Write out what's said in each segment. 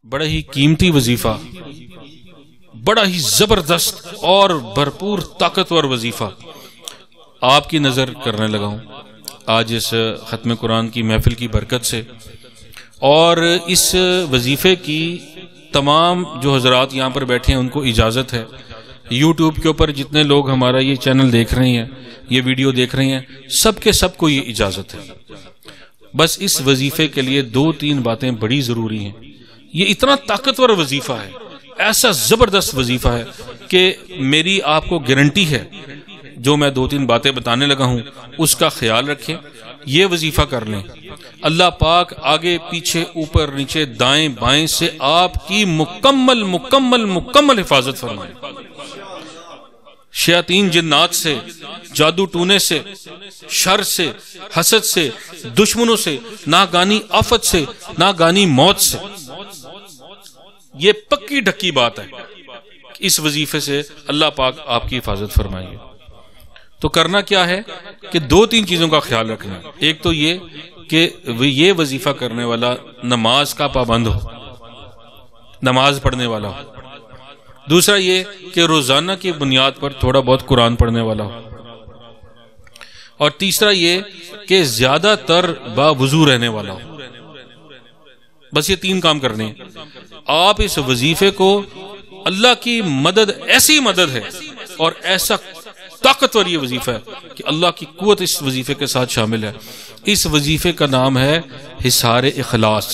بڑا ہی قیمتی وظیفہ، بڑا ہی زبردست اور بھرپور طاقتور وظیفہ آپ کی نظر کرنے لگا ہوں آج اس ختم قرآن کی محفل کی برکت سے۔ اور اس وظیفے کی تمام جو حضرات یہاں پر بیٹھے ہیں ان کو اجازت ہے، یوٹیوب کے اوپر جتنے لوگ ہمارا یہ چینل دیکھ رہے ہیں، یہ ویڈیو دیکھ رہے ہیں، سب کے سب کو یہ اجازت ہے۔ بس اس وظیفے کے لیے 2-3 باتیں بڑی ضروری ہیں۔ یہ اتنا طاقتور وظیفہ ہے، ایسا زبردست وظیفہ ہے کہ میری آپ کو گارنٹی ہے جو میں 2-3 باتیں بتانے لگا ہوں اس کا خیال رکھیں، یہ وظیفہ کر لیں، اللہ پاک آگے پیچھے اوپر نیچے دائیں بائیں سے آپ کی مکمل مکمل مکمل حفاظت فرمائے، شیاطین جنات سے، جادو ٹونے سے، شر سے، حسد سے، دشمنوں سے، ناگانی آفت سے، ناگانی موت سے۔ یہ پکی ڈھکی بات ہے، اس وظیفے سے اللہ پاک آپ کی حفاظت فرمائیے۔ تو کرنا کیا ہے کہ 2-3 چیزوں کا خیال رکھنا ہے۔ ایک تو یہ کہ یہ وظیفہ کرنے والا نماز کا پابند ہو، نماز پڑھنے والا ہو۔ دوسرا یہ کہ روزانہ کی بنیاد پر تھوڑا بہت قرآن پڑھنے والا ہو۔ اور تیسرا یہ کہ زیادہ تر باوضو رہنے والا ہو۔ بس یہ 3 کام کرنے ہیں۔ آپ اس وظیفے کو، اللہ کی مدد ایسی مدد ہے اور ایسا طاقتور یہ وظیفہ ہے کہ اللہ کی قوت اس وظیفے کے ساتھ شامل ہے۔ اس وظیفے کا نام ہے حصار اخلاص۔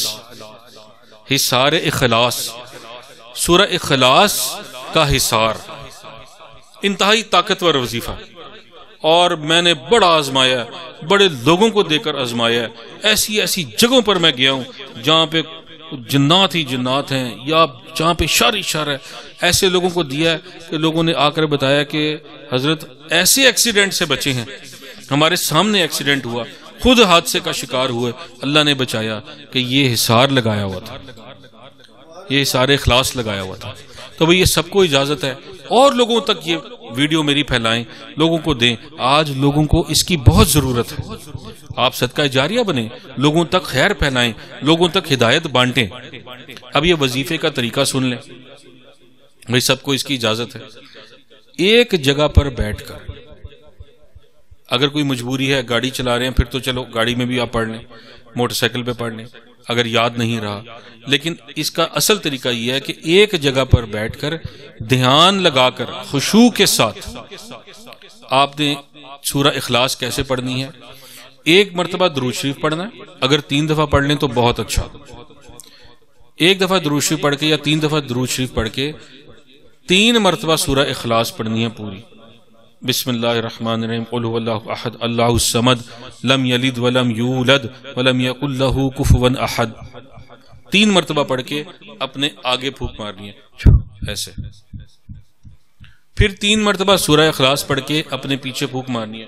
حصار اخلاص، سورہ اخلاص کا حصار، انتہائی طاقتور وظیفہ، اور میں نے بڑا آزمایا، بڑے لوگوں کو دے کر آزمایا، ایسی ایسی جگہوں پر میں گیا ہوں جہاں پہ جنات ہی جنات ہیں یا جہاں پہ شر ہی شر ہے، ایسے لوگوں کو دیا ہے کہ لوگوں نے آ کر بتایا کہ حضرت ایسے ایکسیڈنٹ سے بچے ہیں، ہمارے سامنے ایکسیڈنٹ ہوا، خود حادثے کا شکار ہوئے، اللہ نے بچایا کہ یہ حصار لگایا ہوا تھا، یہ حصار اخلاص لگایا ہوا تھا۔ تو بھئی یہ سب کو اجازت ہے، اور لوگوں تک یہ ویڈیو میری پھیلائیں، لوگوں کو دیں۔ آج لوگوں کو اس کی بہت ضرورت ہے، آپ صدقہ جاریہ بنیں، لوگوں تک خیر پھیلائیں، لوگوں تک ہدایت بانٹیں۔ اب یہ وظیفے کا طریقہ سن لیں، بھئی سب کو اس کی اجازت ہے۔ ایک جگہ پر بیٹھ کر، اگر کوئی مجبوری ہے، گاڑی چلا رہے ہیں، پھر تو چلو گاڑی میں بھی آپ پڑھ لیں، موٹر سائیکل پہ پڑھ لیں اگر یاد نہیں رہا، لیکن اس کا اصل طریقہ یہ ہے کہ ایک جگہ پر بیٹھ کر دھیان لگا کر خشوع کے ساتھ آپ نے سورہ اخلاص کیسے پڑھنی ہے۔ 1 مرتبہ درود شریف پڑھنا ہے، اگر 3 دفعہ پڑھ لیں تو بہت اچھا۔ 1 دفعہ درود شریف پڑھ کے یا 3 دفعہ درود شریف پڑھ کے 3 مرتبہ سورہ اخلاص پڑھنی ہے پوری۔ بسم اللہ الرحمن الرحیم، قل هو اللہ احد اللہ الصمد لم یلد ولم یولد ولم یکن لہ کفوا احد۔ 3 مرتبہ پڑھ کے اپنے آگے پھونک مارنی ہے ایسے، پھر 3 مرتبہ سورہ اخلاص پڑھ کے اپنے پیچھے پھونک مارنی ہے،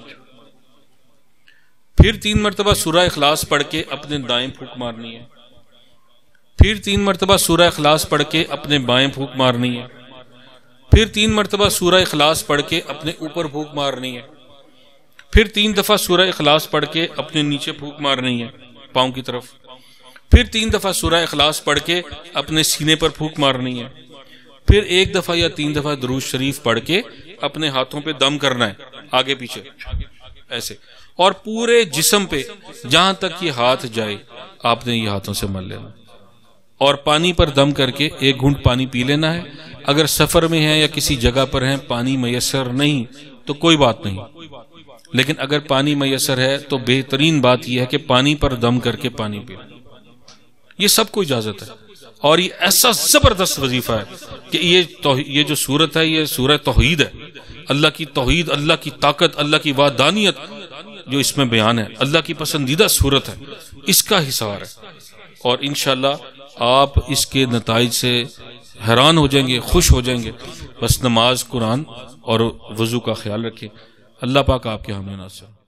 پھر 3 مرتبہ سورہ اخلاص پڑھ کے اپنے دائیں پھونک مارنی ہے، پھر 3 مرتبہ سورہ اخلاص پڑھ کے اپنے بائیں پھونک مارنی ہے، پھر 3 مرتبہ سورہ اخلاص پڑھ کے اپنے اوپر پھونک مارنی ہے، پھر 3 دفعہ سورہ اخلاص پڑھ کے اپنے نیچے پھونک مارنی ہے پاؤں کی طرف، پھر 3 دفعہ سورہ اخلاص پڑھ کے اپنے سینے پر پھونک مارنی ہے، پھر 1 دفعہ یا 3 دفعہ درود شریف پڑھ کے اپنے ہاتھوں پہ دم کرنا ہے آگے پیچھے ایسے، اور پورے جسم پہ جہاں تک یہ ہاتھ جائے آپ نے یہ ہاتھوں سے مل لینا، اور پانی پر دم کر کے 1 گھونٹ پانی پی لینا ہے۔ اگر سفر میں ہیں یا کسی جگہ پر ہیں پانی میسر نہیں تو کوئی بات نہیں، لیکن اگر پانی میسر ہے تو بہترین بات یہ ہے کہ پانی پر دم کر کے پانی پی، یہ سب کو اجازت ہے۔ اور یہ ایسا زبردست وظیفہ ہے کہ یہ جو سورت ہے یہ سورہ توحید ہے، اللہ کی توحید، اللہ کی طاقت، اللہ کی وحدانیت جو اس میں بیان ہے، اللہ کی پسندیدہ سورت ہے، اس کا حصار ہے، اور انشاءاللہ آپ اس کے نتائج سے حیران ہو جائیں گے، خوش ہو جائیں گے۔ بس نماز، قرآن اور وضو کا خیال رکھیں۔ اللہ پاک آپ کے حامی ناصر۔